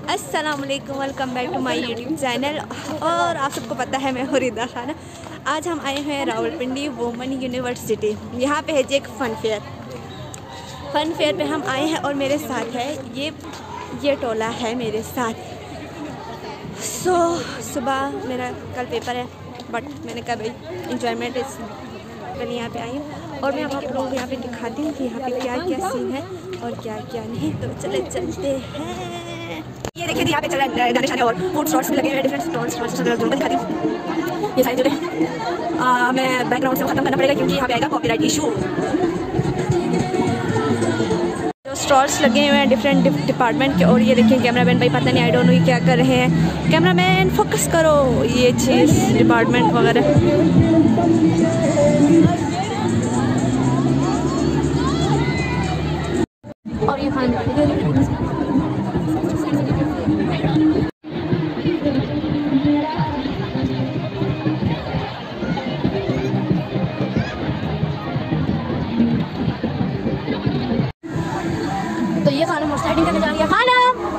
अस्सलामुअलैकुम, welcome back to my YouTube channel. और आप सबको पता है मैं हूँ रिदा खाना। आज हम आए हैं रावलपिंडी वुमेन यूनिवर्सिटी। यहाँ पे है जी एक फ़न फेयर पे हम आए हैं और मेरे साथ है ये टोला है मेरे साथ। सुबह मेरा कल पेपर है बट मैंने कहा भाई इंजॉयमेंट कल यहाँ पे आई हूँ और मैं आप लोगों को यहाँ पे दिखाती हूँ कि यहाँ पे क्या क्या सीन है और क्या क्या नहीं। तो चलते हैं। ये देखिए यहाँ पे चल रहा है गाने शाने और फूड स्टॉल्स भी लगे हुए हैं, डिफरेंट स्टॉल्स दिखाती हूँ। ये सारी जगह मैं बैकग्राउंड से ख़त्म करना पड़ेगा क्योंकि यहाँ पे आएगा कॉपीराइट इशू। जो स्टॉल्स लगे हुए हैं डिफरेंट डिपार्टमेंट के। और ये देखिए कैमरामैन भाई पता नहीं आई डोंट नो ये क्या कर रहे हैं। कैमरामैन फोकस करो, ये चीज़ डिपार्टमेंट वगैरह। और ये तो ये खाना हॉर्स राइडिंग करने जा रही है खाना।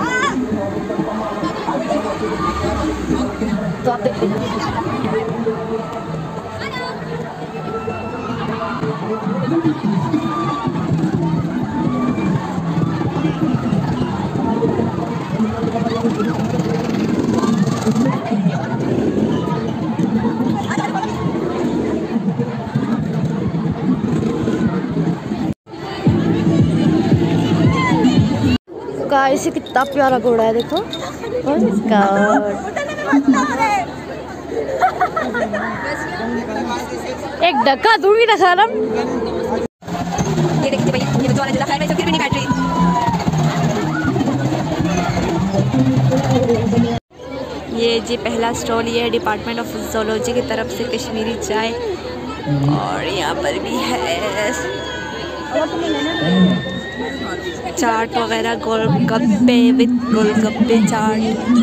तो आप देखते हैं गाइस, कितना प्यारा घोड़ा है देखो। एक धक्का दूंगी ना सारा। ये देखिए भैया, ये बच्चों वाला जिला खैर फिर भी नहीं बैठ रही। ये जी पहला स्टॉल, ये है डिपार्टमेंट ऑफ जूलॉजी की तरफ से कश्मीरी चाय। और यहाँ पर भी है चाट वगैरह, गोलगप्पे विद गोलगप्पे चाट।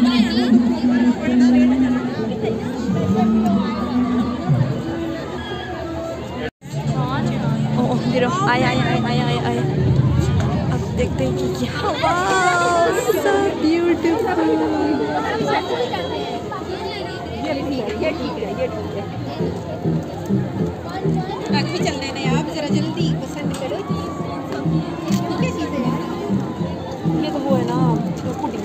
आए आए आए आए आए आए। अब देखते हैं कि क्या so beautiful। ये ठीक है। आगे भी चलना है ना आप, जरा जल्दी पसंद करो। क्या चीज़ है यार? ये तो वो है ना पुडिंग।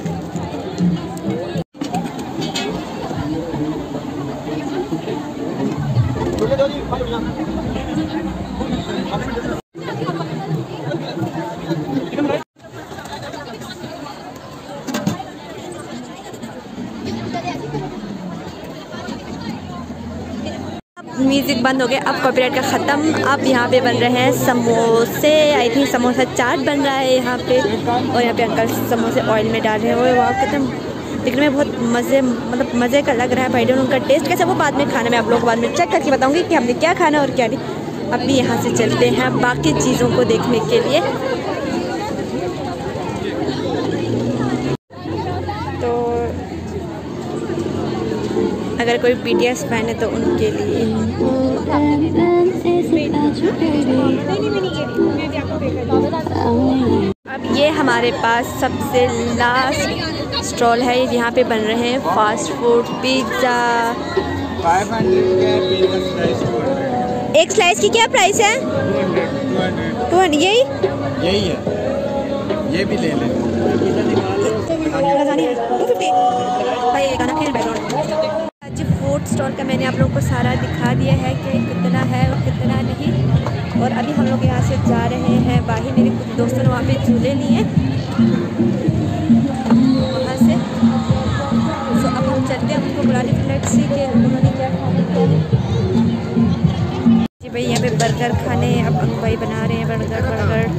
म्यूज़िक बंद हो गया, अब कॉपीराइट का ख़त्म। अब यहाँ पे बन रहे हैं समोसे, आई थिंक समोसा चाट बन रहा है यहाँ पे। और यहाँ पे अंकल समोसे ऑयल में डाल रहे हैं। वो वाह कितना दिखने में बहुत मज़े का लग रहा है। भाई उनका टेस्ट कैसा वो बाद में खाने में आप लोग बाद में चेक करके बताऊँगी कि हमने क्या खाना और क्या नहीं। अब भी यहाँ से चलते हैं बाकी चीज़ों को देखने के लिए। तो अगर कोई BTS फैन है तो उनके लिए अब ये हमारे पास सबसे लास्ट स्टॉल है। यहाँ पे बन रहे हैं फास्ट फूड, पिज़्ज़ा। 500 एक स्लाइस की क्या प्राइस है? 200। यही है, ये भी ले लें। फूड स्टॉल का मैंने आप लोगों को सारा दिखा दिया है कि कितना है और कितना नहीं। और अभी हम लोग यहाँ से जा रहे हैं बाहर। मेरे कुछ दोस्तों ने वहाँ पे झूले लिए वहाँ से। तो अब हम चलते हैं उनको बुलाने के लिए कि उन्होंने क्या खाना जी भाई। यहाँ पे बर्गर खाने अब अंकल भाई बना रहे हैं बर्गर।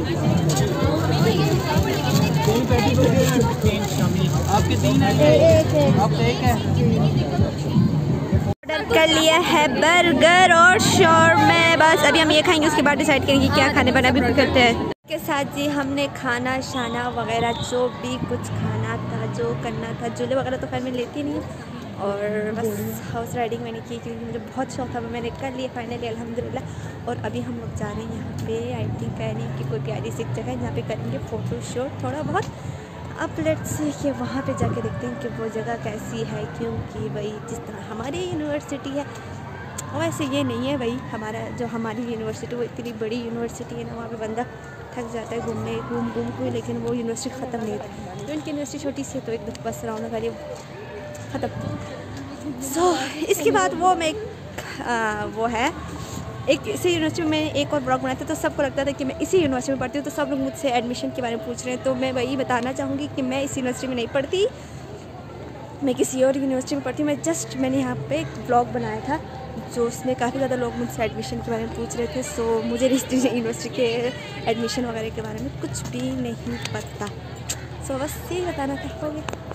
आपके 3 है, आपका 1 है। ऑर्डर कर लिया है बर्गर और शॉर्मा। बस अभी हम ये खाएंगे, उसके बाद डिसाइड करेंगे क्या खाने बना भी करते हैं। के साथ जी हमने खाना शाना वगैरह जो भी कुछ खाना था, जो करना था, झूले वगैरह तो खैर मैं लेती नहीं। और बस हाउस राइडिंग मैंने की क्योंकि मुझे बहुत शौक था, मैंने कर लिया फाइनली अल्हम्दुलिल्लाह। और अभी हम लोग जा रहे हैं यहाँ पे, आई थिंक कहने की कोई प्यारी सी जगह है जहाँ पे करेंगे फ़ोटो शूट थोड़ा बहुत। अब लेट्स सी कि वहाँ पे जाके देखते हैं कि वो जगह कैसी है, क्योंकि भाई जिस तरह हमारी यूनिवर्सिटी है वैसे ये नहीं है भाई। हमारी यूनिवर्सिटी वो इतनी बड़ी यूनिवर्सिटी है ना, वहाँ पे बंदा थक जाता है घूम के, लेकिन वो यूनिवर्सिटी ख़त्म नहीं होती। तो इनकी यूनिवर्सिटी छोटी सी है तो एक बस रौनक वाली ख़त्म। सो इसके बाद वो मैं वो है एक इसी यूनिवर्सिटी में एक और ब्लॉग बनाते तो सबको लगता था कि मैं इसी यूनिवर्सिटी में पढ़ती हूँ, तो सब लोग मुझसे एडमिशन के बारे में पूछ रहे हैं। तो मैं वही बताना चाहूँगी कि मैं इस यूनिवर्सिटी में नहीं पढ़ती, मैं किसी और यूनिवर्सिटी में पढ़ती हूँ। मैंने यहाँ पे एक ब्लॉग बनाया था जो उसमें काफ़ी ज़्यादा लोग मुझसे एडमिशन के बारे में पूछ रहे थे। सो मुझे यूनिवर्सिटी के एडमिशन वगैरह के बारे में कुछ भी नहीं पता। सो बस यही बताना था, हो गया।